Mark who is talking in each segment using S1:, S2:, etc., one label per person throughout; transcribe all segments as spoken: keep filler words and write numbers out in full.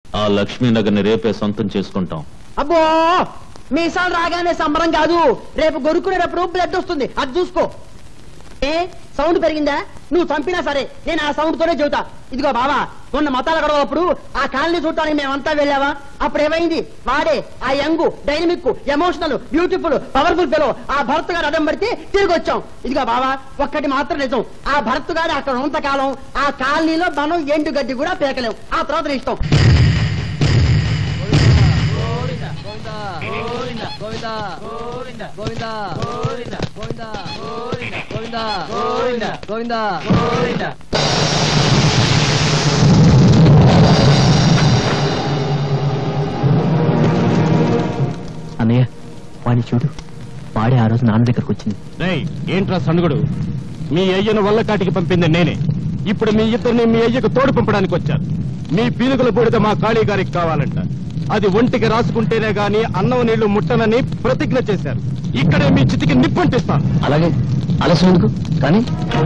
S1: ఆ లక్ష్మీనగర్ ని రేపే సొంతం చేసుకుంటాం.
S2: అబ్బో మీసాలు రాగానే సంబరం కాదు, రేపు గొరుకునేటప్పుడు బ్లడ్ వస్తుంది, అది చూసుకో. ఏ సౌండ్ పెరిగిందా? నువ్వు చంపినా సరే నేను ఆ సౌండ్ తోనే చెబుతా. ఇదిగో బావా, మొన్న మతాల గొడవప్పుడు ఆ కాలనీ చూడటానికి మేమంతా వెళ్ళావా? అప్పుడు ఏమైంది? వాడే ఆ young dynamic emotional beautiful powerful పిలో ఆ భరత్ గారు అడ్డం పడితే తిరిగి వచ్చాం. ఇదిగో బావా, ఒక్కటి మాత్రం నిజం, ఆ భరత్ గారు అక్కడ ఉన్నంతకాలం ఆ కాలనీలో మనం ఎండు గడ్డి కూడా పేకలేం. ఆ తర్వాత ఇష్టం.
S3: అన్నయ్య వాడిని చూడు, వాడే ఆ రోజు నాన్న దగ్గరకు వచ్చింది.
S4: ఏంట్రా సనుగుడు? మీ అయ్యను వల్ల కాటికి పంపింది నేనే. ఇప్పుడు మీ ఇద్దరిని మీ అయ్యకు తోడు పంపడానికి వచ్చారు. మీ పీనుగుల బూడిద మా కాళీ గారికి కావాలంట. అది ఒంటికి రాసుకుంటేనే గాని అన్నం నీళ్లు ముట్టనని ప్రతిజ్ఞ చేశారు. ఇక్కడే మీ చితికి నిప్పంటిస్తాను.
S3: అలాగే ఆలస్యం ఎందుకు కానీ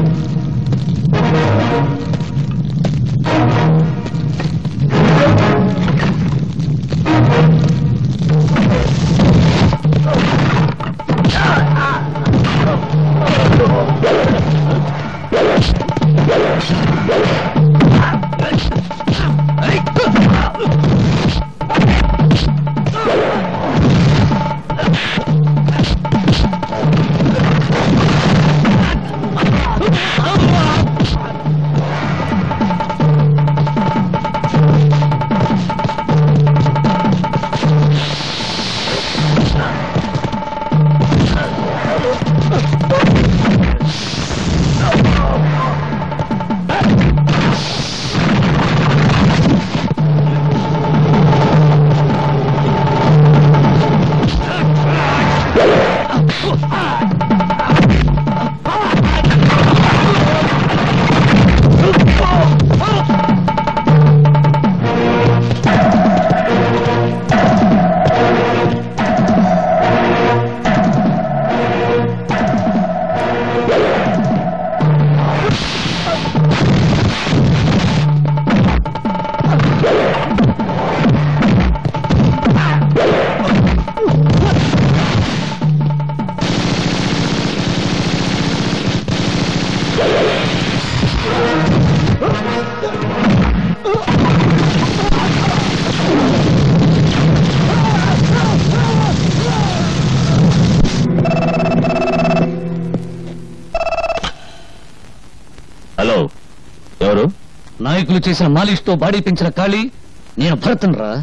S3: నాయకులు చేసిన మాలిష్ తో బాడీ పెంచిన ఖాళీ నేను భరతన్ రా.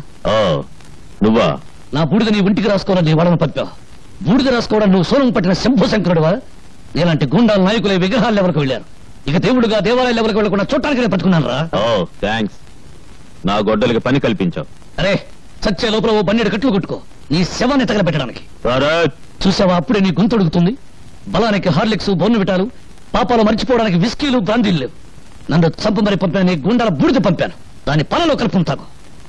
S1: నువ్వా?
S3: నా బూడిద నీ ఒంటికి రాసుకోవడం నీ వాళ్ళను పంపా. బూడిద రాసుకోవడం నువ్వు సోనం పట్టిన శంభు శంకరుడువా? నేలాంటి గుండాల నాయకులే విగ్రహాల లెవెల్కి వెళ్ళారు. ఇక దేవుడుగా దేవాలయ లెవెల్కి వెళ్ళకుండా చూడటానికి నేను పట్టుకున్నాను రా.
S1: థ్యాంక్స్, నా గొడ్డలకి పని కల్పించావు.
S3: అరే చచ్చే లోపల ఓ పన్నెండు కట్లు కొట్టుకో, నీ శవాన్ని తగలబెట్టడానికి. చూసావా, అప్పుడే నీ గొంతు అడుగుతుంది. బలానికి హార్లిక్స్ బోర్నవిటాలు, పాపాలు మర్చిపోవడానికి విస్కీలు బ్రాందీలు లేవు. నన్ను చంపు మరి పంపాను, నీ గుండాల బూడిద పంపాను. దాని పనులో కలుపుతాకు.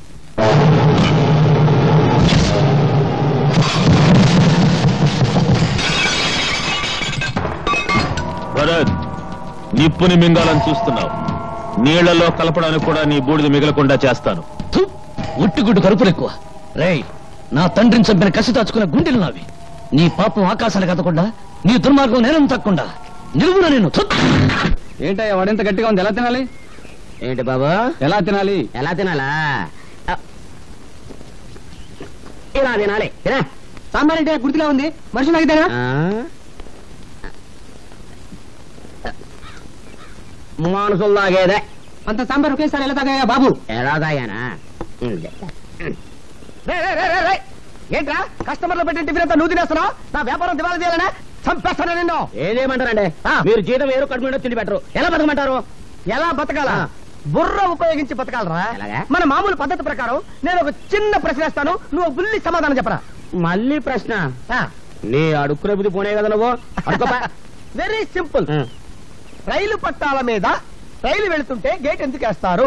S1: భరత్, నిప్పుని మింగాలని చూస్తున్నావు. నీళ్లలో కలపడానికి కూడా నీ బూడిద మిగలకుండా చేస్తాను.
S3: ఉట్టిగుడ్డు కరుపులు ఎక్కువ. రేయ్, నా తండ్రిని చంపిన కసి దాచుకున్న గుండెలు నావి. నీ పాపం ఆకాశాలు కదకుండా, నీ దుర్మార్గం నేనం తక్కకుండా నిలువున నేను.
S4: ఏంటయ్యా వాడెంత గట్టిగా ఉంది, ఎలా తినాలి?
S2: ఏంటి బాబు,
S4: ఎలా తినాలి?
S2: ఎలా తినాలా? ఇలా తినాలి. తినా. సాంబార్ అంటే గుర్తుగా ఉంది, మనిషి నాకితేనా? మానుసులు తాగేదే. అంత సాంబార్ ఒకేసారి ఎలా తాగాయా బాబు? ఎలా తాగానా? ఏంట్రా కస్టమర్లు పెట్టిన టిఫిన్ అంతా నువ్వు తినేస్తున్నావు? నా వ్యాపారం దివాలా చేయాలనే చంపేస్తాను నిన్ను. ఏదేమంటారండి, మీరు జీతం వేరు కడుపు తిండి పెట్టరు, ఎలా బతకమంటారు? ఎలా బతకాలా? బుర్ర ఉపయోగించి బతకాలరా. మన మామూలు పద్ధతి ప్రకారం నేను ఒక చిన్న ప్రశ్న వేస్తాను, నువ్వు బుల్లి సమాధానం చెప్పరా. మళ్ళీ ప్రశ్న? నీ అడుక్కునే బుద్ధి పోనే కదా నువ్వు. Very simple. రైలు పట్టాల మీద రైలు వెళుతుంటే గేట్ ఎందుకు వేస్తారు?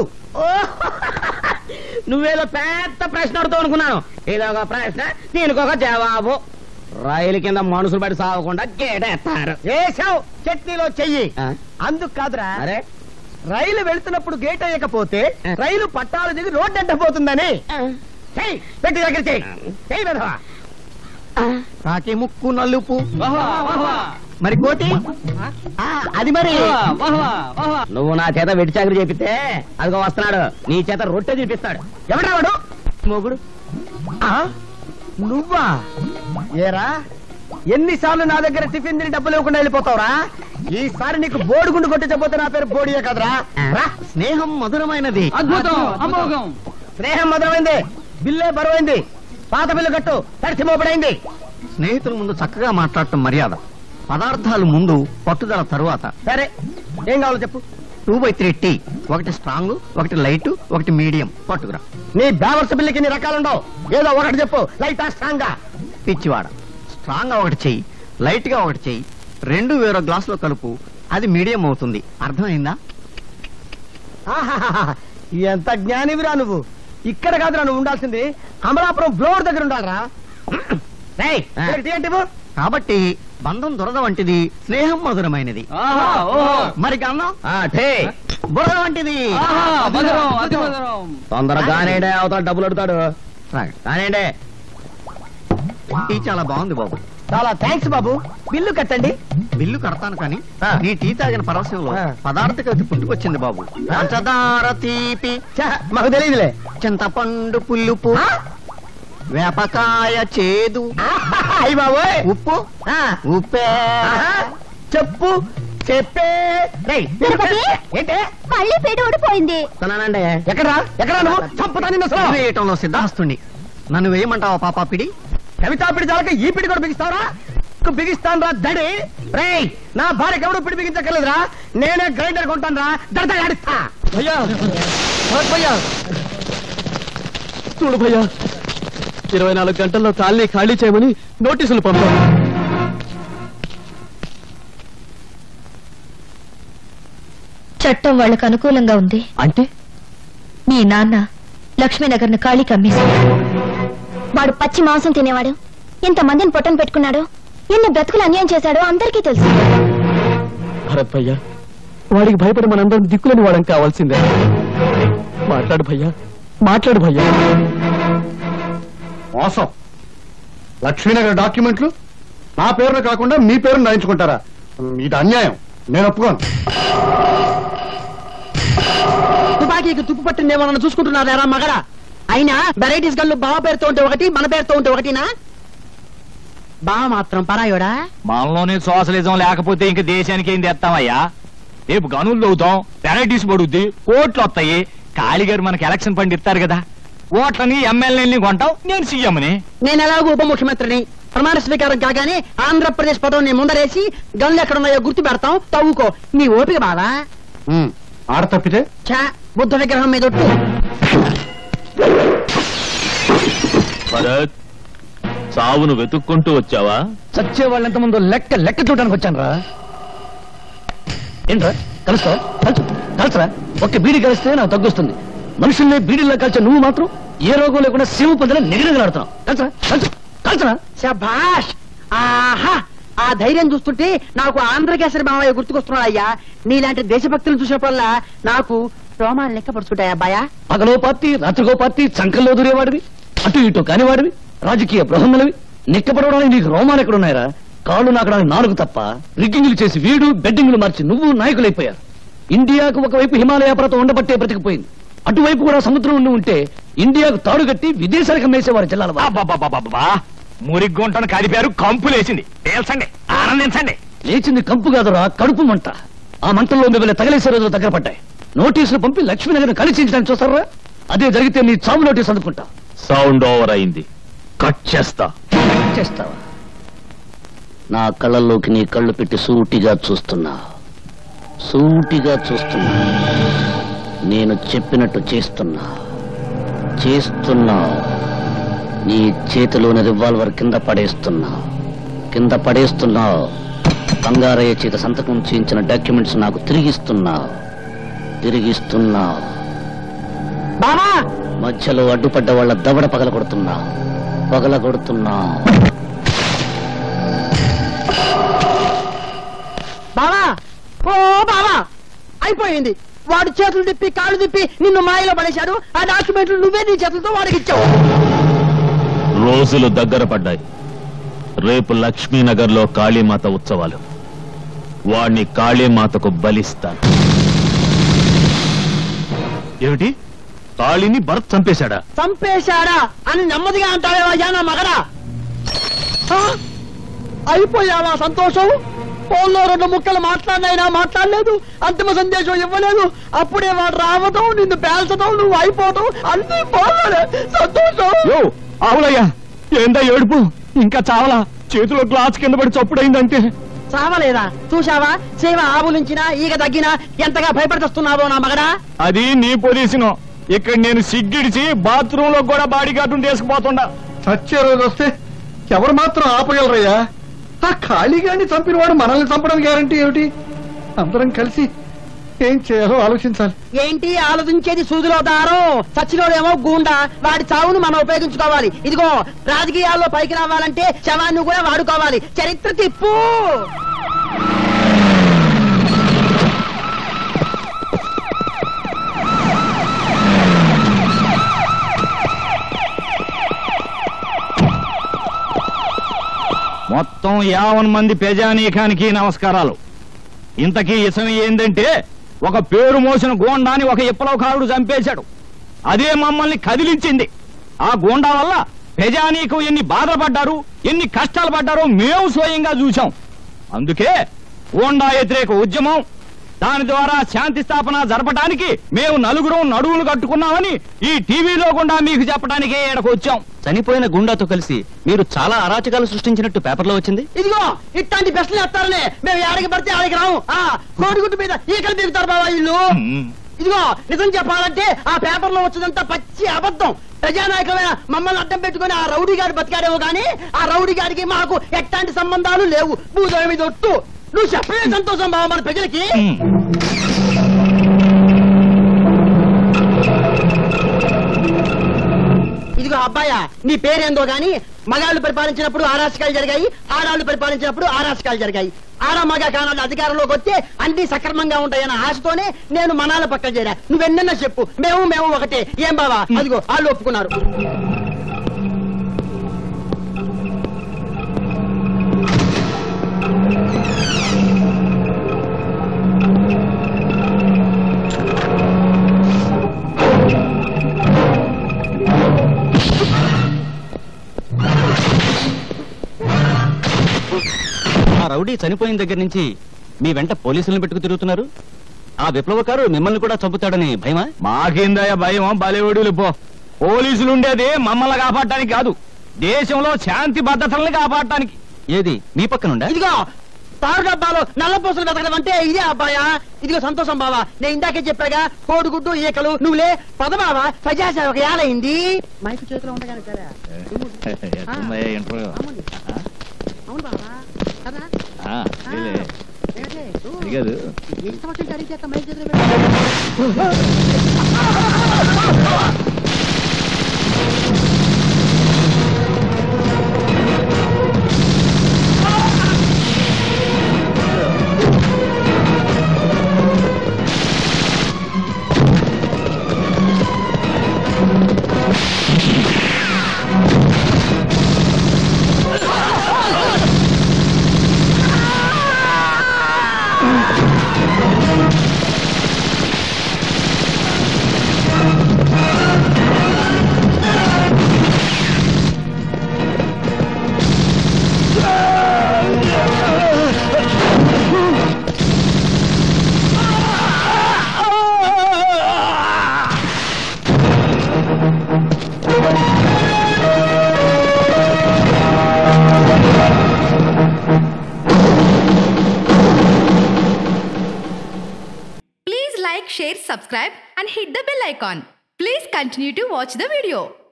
S2: నువ్వేదో పెద్ద ప్రశ్న అడుగుతావు అనుకున్నాను. ఇదొక ప్రశ్న, దీనికొక జవాబు. రైలు కింద మనుషులు పడి సాగకుండా గేట్ వేస్తారు. వేసావు చట్నీలో చెయ్యి. అందుకు కాదురా. అరే
S5: రైలు వెళ్తున్నప్పుడు గేట్ అయ్యకపోతే రైలు పట్టాలు దిగి రోడ్డు అడ్డపోతుందని చెయ్, పెట్టి దగ్గర చెయ్యి చెయ్యి వెధవా. కాకి ముక్కు నలుపు మరి కోతి ఆ, అది మరి నువ్వు నా చేత వెట్టి చాకరీ చేపిస్తే అదిగో వస్తున్నాడు నీ చేత రొట్టె చూపిస్తాడు. ఎవడా వాడు? మొగుడు. ఆ, నువ్వా? ఏరా ఎన్నిసార్లు నా దగ్గర టిఫిన్ తిని డబ్బులు ఇవ్వకుండా వెళ్ళిపోతావురా? ఈసారి నీకు బోడిగుండు కొట్టించబోతే నా పేరు బోడియే కదరా. రా. స్నేహం మధురమైనది.
S3: అద్భుతం, అమోఘం.
S5: స్నేహం మధురమైంది, బిల్లే బరువైంది. పాత బిల్లు కట్టు, తడిసి మోపడైంది. స్నేహితుల ముందు చక్కగా మాట్లాడటం మర్యాద, పదార్థాలు ముందు, పట్టుదల తరువాత. సరే ఏం కావాలో చెప్పు. టూ బై త్రీ టీ, ఒకటి స్ట్రాంగ్, ఒకటి లైట్, ఒకటి మీడియం పట్టుకురా. నీ బ్యావర్స్ బిల్లుకి ఎన్ని రకాలుండవు, ఏదో ఒకటి చెప్పు. లైటా స్ట్రాంగా? పిచ్చివాడ, స్ట్రాంగ్ గా ఒకటి చెయ్యి, లైట్ గా ఒకటి చెయ్యి, రెండు వేరే గ్లాస్ లో కలుపు, అది మీడియం అవుతుంది. అర్థమైందా? ఎంత జ్ఞానివిరా నువ్వు. ఇక్కడ కాదురా నువ్వు ఉండాల్సింది, అమలాపురం బ్లోర్ దగ్గర ఉండాలరా. కాబట్టి బంధం దొరద వంటిది, స్నేహం మధురమైనది. మరి గన్నం బురద వంటిది. తొందరగానే అవతల డబ్బులు అడుగుతాడు. కానివ్వండి. టీ చాలా బాగుంది బాబు. చాలా థ్యాంక్స్ బాబు. బిల్లు కట్టండి. బిల్లు కడతాను కానీ నీ టీ తాగిన పరవశంలో పదార్థ కలిసి పుట్టుకొచ్చింది బాబు. పంచదార తీపి మాకు తెలియదులే. చింతపండు పులుపు, వేపకాయ చేదు, అయ్యి బాబు ఉప్పు ఉప్పే. చెప్పు చెప్పే. ఏంటే
S6: మళ్ళీ పీట ఊడిపోయింది.
S5: తనానండి. ఎక్కడా ఎక్కడా నువ్వు చంపుతాను. వేయటంలో సిద్ధాస్తుని నన్ను వేయమంటావా పాపా పిడి? కవితాపిడి చాలక ఈ పిడి కూడా బిగిస్తావరా? బిగిస్తాను రా దడి. రేయ్, నా భార్యకి ఎవడు పిడి బిగించక్కర్లేదురా, నేనే గ్రైండర్ కొంటాను రా. దడత ఆడిస్తా.
S4: భయ్యా భయ్యా చూడు భయ్యా, ఇరవై నాలుగు గంటల్లో కాలనీ ఖాళీ చేయమని నోటీసులు పంపారు.
S6: చట్టం వాళ్ళకు అనుకూలంగా ఉంది.
S4: అంటే
S6: మీ నాన్న లక్ష్మీనగర్ ను ఖాళీ కమ్మేశాడు. వాడు పచ్చి మాంసం తినేవాడు, ఇంత మందిని పొట్టను పెట్టుకున్నాడు, ఎన్ని బ్రతుకులు అన్యాయం చేశాడో అందరికీ తెలుసు.
S4: భరత్ భయ్యా, వాడికి భయపడి మనందరం దిక్కులని వాడం కావాల్సిందే. మాట్లాడు భయ్యా, మాట్లాడు భయ్యా.
S7: మోసం. లక్ష్మీనగర్ డాక్యుమెంట్లు నా పేరున కాకుండా మీ పేరును రాయించుకుంటారా? ఇది అన్యాయం, నేను ఒప్పుకోను.
S2: తుపాకీకి తుప్పు పట్టిందేమో నన్ను చూసుకుంటున్నారా మగడా? అయినా వెరైటీస్ గల్లు బావ పేరుతో ఉంటే ఒకటి, మన పేరుతో ఉంటే ఒకటినా? బావ మాత్రం పరాయోడా?
S1: మనలోనే సోషలిజం లేకపోతే ఇంక దేశానికి ఏం తెస్తామయ్యా? రేపు గనులు అవుతాం, వెరైటీస్ పడుద్ది, కోట్లు వస్తాయి. కాళీగారు మనకి ఎలక్షన్ ఫండ్ ఇస్తారు కదా, ఓట్లని ఎమ్మెల్యేని కొంటాం, నేను సీఎంని.
S2: నేను ఎలాగో ఉప ముఖ్యమంత్రిని. ప్రమాణ స్వీకారం కాగానే ఆంధ్రప్రదేశ్ పదం నేను ముందరేసి గనులు ఎక్కడున్నాయో గుర్తు పెడతాం, తవ్వుకో. నీ ఓపిక బావా.
S7: ఆడ తప్పితే
S2: చా, బుద్ధ విగ్రహం మీద ఒట్టు.
S1: భరత్, చావును వెతుక్కుంటూ వచ్చావా?
S3: చచ్చే వాళ్ళు ఎంతమందో లెక్క లెక్క చూడడానికి వచ్చాను రా. ఏంట్రా కలుస్తావా? కలుసు కలుసరా. ఒక్క బీడి కలిస్తే నాకు తగ్గుస్తుంది. మనుషుల్ని బీడీలో కలిసే నువ్వు మాత్రం ఏ రోగం లేకుండా శివ పొందిన నిగడగలాడుతున్నావు. కలుసరా కలుసు కలుసరా.
S2: శభాష్. ఆహా, ఆ ధైర్యం చూస్తుంటే నాకు ఆంధ్రకేసరి మామయ్య గుర్తుకొస్తున్నాడు అయ్యా. నీలాంటి దేశభక్తులను చూసేపల్లా నాకు రోమాలు లెక్క పడుచుంటాయి అబ్బాయా.
S3: పగలో పార్టీ, రాత్రిగో పార్టీ, చంకల్లో దూరేవాడివి, అటు ఇటు కానివాడివి, రాజకీయ బృహన్నలవి. నిక్కపడవడానికి నీకు రోమాలు ఎక్కడున్నాయరా? కాళ్ళు నాకడానికి నాలుగు తప్ప. రిగ్గింగులు చేసి వీడు, బెడ్డింగులు మార్చి నువ్వు నాయకులైపోయారు. ఇండియాకు ఒకవైపు హిమాలయ పర్వతం ఉండబట్టే బ్రతికిపోయింది, అటువైపు కూడా సముద్రం ఉండి ఉంటే ఇండియాకు తాడు కట్టి విదేశాలకు మేసేవారు జిల్లాల.
S1: మురిగ్గొంటను కదిపారు, కంపులేసింది. తేల్చండి, ఆనందించండి.
S3: లేచింది కంపు కాదురా, కడుపు మంట. ఆ మంటల్లో మిమ్మల్ని తగలేసే రోజులు దగ్గర పడ్డాయి. నోటీసులు పంపి లక్ష్మీనగర్ కలిసించడానికి చూస్తారా? అదే జరిగితే నీ చావు నోటీసు అందుకుంటా.
S1: సౌండ్ ఓవర్ అయింది, కట్ చేస్తా.
S3: చేస్తావా? నా కళ్ళల్లోకి నీ కళ్ళు పెట్టి సూటిగా చూస్తున్నా, సూటిగా చూస్తున్నా. నేను చెప్పినట్టు చేస్తున్నా, చేస్తున్నా. నీ చేతిలోని రివాల్వర్ కింద పడేస్తున్నా, కింద పడేస్తున్నా. బంగారయ్య చేత సంతకం చేయించిన డాక్యుమెంట్స్ నాకు తిరిగిస్తున్నా, తిరిగిస్తున్నా.
S2: బావా,
S3: మధ్యలో అడ్డుపడ్డ వాళ్ళ దవడ పగల కొడుతున్నా, పగల కొడుతున్నా.
S2: బావా, ఓ బావా, అయిపోయింది. వాడు చేతులు తిప్పి కాళ్ళు తిప్పి నిన్ను మాయలో పడేశాడు. ఆ డాక్యుమెంట్లు నువ్వే నీ చేతులతో వాడికి ఇచ్చావు.
S4: రోజులు దగ్గర పడ్డాయి. రేపు లక్ష్మీనగర్ లో కాళీమాత ఉత్సవాలు. వాణ్ణి కాళీమాతకు బలిస్తాను.
S1: ఏమిటి? కాళీని భరత్ చంపేశాడా?
S2: చంపేశాడా అని నెమ్మదిగా అంటావేవయ్యా నా మగడా? ఆ? అయిపోయావా సంతోషం? ఫోన్లో రెండు ముక్కలు మాట్లాడినైనా మాట్లాడలేదు, అంతిమ సందేశం ఇవ్వలేదు. అప్పుడే వాడు రావటం, నిన్ను పేల్చడం, నువ్వు అయిపోవటం అన్ని పోలే సంతోషం.
S1: యో ఆవులయ్యా, ఏందా ఏడుపు? ఇంకా చావలా? చేతిలో గ్లాస్ కింద పడి చప్పుడైందంటే.
S2: చావలేదా? చూశావా? సేవ ఆవులించినా ఈగ తగ్గినా ఎంతగా భయపడుతున్నావో నా మగడా.
S1: అది నీ పొజిషన్. ఇక్కడ నేను సిగ్గిడిచి బాత్రూమ్ లో కూడా బాడీ గార్డును తీసుకుపోతుండా.
S7: చచ్చే రోజు వస్తే ఎవరు మాత్రం ఆపగలరయ్యా? ఆ ఖాళీగాన్ని చంపిన వాడు మనల్ని చంపడం గ్యారంటీ ఏమిటి? అందరం కలిసి ఏం చేయాలో ఆలోచించాలి.
S2: ఏంటి ఆలోచించేది? సూదిలో దారం. చచ్చినోడేమో గూండా. వాడి చావును మనం ఉపయోగించుకోవాలి. ఇదిగో రాజకీయాల్లో పైకి రావాలంటే శవాన్ని కూడా వాడుకోవాలి. చరిత్ర తిప్పు.
S1: మొత్తం యావన్ మంది ప్రజానీకానికి నమస్కారాలు. ఇంతకీ ఇసం ఏందంటే, ఒక పేరు మోసిన గోండాని ఒక విప్లవకారుడు చంపేశాడు. అదే మమ్మల్ని కదిలించింది. ఆ గోండా వల్ల ప్రజానీకం ఎన్ని బాధలు పడ్డారు, ఎన్ని కష్టాలు పడ్డారో మేము స్వయంగా చూశాం. అందుకే గోండా వ్యతిరేక ఉద్యమం, దాని ద్వారా శాంతి స్థాపన జరపడానికి మేము నలుగురం నడువులు కట్టుకున్నామని ఈ టీవీలో గుండా మీకు చెప్పడానికే ఇక్కడికి వచ్చాం.
S8: చనిపోయిన గుండాతో కలిసి మీరు చాలా అరాచకాలు సృష్టించినట్టు పేపర్లో వచ్చింది.
S2: ఇదిగో ఇట్లాంటి ప్రశ్నలు ఎత్తారనే మేము ఏడకి పడితే ఆడికి రాము. ఆ కోడిగుడ్డు మీద ఈకలు దిగుతారు బాబా ఇల్లు. ఇదిగో నిజం చెప్పాలంటే ఆ పేపర్ లో వచ్చినంత పచ్చి అబద్ధం. ప్రజానాయకమైన మమ్మల్ని అడ్డం పెట్టుకుని ఆ రౌడీ గారి బతికాడేమో గానీ ఆ రౌడీ గారికి మాకు ఎట్లాంటి సంబంధాలు లేవు. భూదేవి మీద ఒట్టు. నువ్వు చెప్పలే సంతోషం బాబా మన ప్రజలకి. ఇదిగో అబ్బాయా, నీ పేరేందో గాని మగాళ్ళు పరిపాలించినప్పుడు ఆరాచకాలు జరిగాయి, ఆడాళ్ళు పరిపాలించినప్పుడు ఆరాచకాలు జరిగాయి. ఆడ మగ కానాలు అధికారంలోకి వస్తే అన్ని సక్రమంగా ఉంటాయన్న ఆశతోనే నేను మనాల పక్కన చేరా. నువ్వెన్నన్నా చెప్పు, మేము మేము ఒకటే. ఏం బావా? అదిగో వాళ్ళు ఒప్పుకున్నారు.
S8: ఆ రౌడీ చనిపోయిన దగ్గర నుంచి మీ వెంట పోలీసులను పెట్టుకు తిరుగుతున్నారు. ఆ విప్లవకారు మిమ్మల్ని కూడా చంపుతాడని భయమా?
S1: మాకిందయ్య భయం. బలివడులు పో. పోలీసులు ఉండేది మమ్మల్ని కాపాడటానికి కాదు, దేశంలో శాంతి భద్రతల్ని కాపాడటానికి.
S8: ఏది మీ పక్కనుండా?
S2: ఇదిగో తారు డబ్బాలో నల్ల పూసలు వెతకడం అంటే ఇదే అబ్బాయా. ఇదిగో సంతోషం బావా, నేను ఇందాకే చెప్పాగా కోడిగుడ్డు ఈకలు నువ్వులే. పద బావా, ప్రజాసేవకు ఏలైంది. మైకు చేతిలో ఉండగానే సరే. అవును బావా కదా. ఇష్టం వచ్చినట్టు అడిగితే మైక్ చేతిలో
S9: share, subscribe and hit the bell icon. Please continue to watch the video.